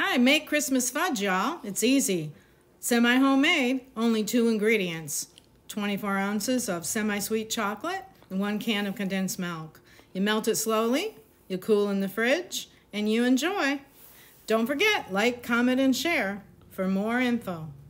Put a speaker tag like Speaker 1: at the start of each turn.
Speaker 1: right, make Christmas fudge, y'all. It's easy. Semi-homemade, only 2 ingredients. 24 ounces of semi-sweet chocolate and 1 can of condensed milk. You melt it slowly, you cool in the fridge, and you enjoy. Don't forget, like, comment, and share for more info.